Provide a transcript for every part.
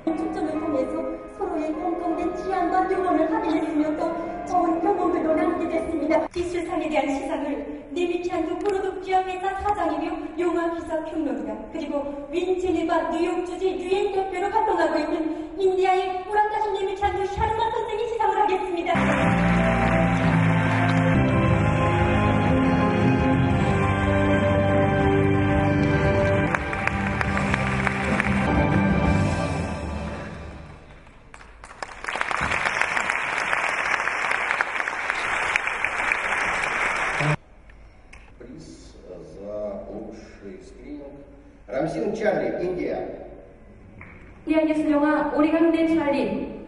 초점을 통해서 서로의 공통된 취향과 유머를 확인했으며 또 좋은 경험들도 나누게 됐습니다. 기술상에 대한 시상을 네미찬두 프로덕지아 사장이며 영화 기사 평론가 그리고 윈체네바 뉴욕 주지 유엔 대표로 활동하고 있는 인디아의 우라카시 네미찬두 샤르마 선생이 시상을 하겠습니다. 람싱 찰리, 인디아. 인디아 영화 오리강대 찰리.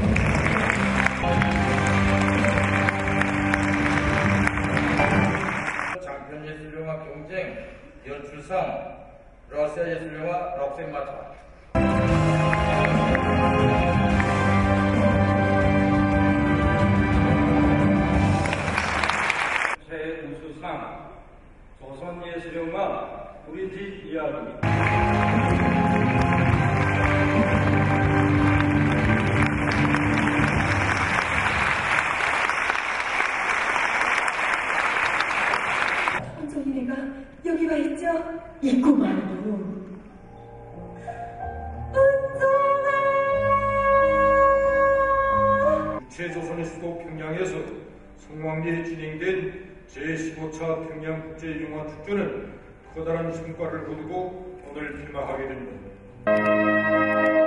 장편 예술영화 경쟁 연출상 러시아 예술영화 럭센마차. 최우수상 조선예술영화 우리 집 이야기. 한정이네가 여기 와 있죠? 있구만. 최조선의 수도 평양에서 성황리에 진행된 제15차 평양국제영화축제는 커다란 성과를 거두고 오늘 폐막하게 됩니다.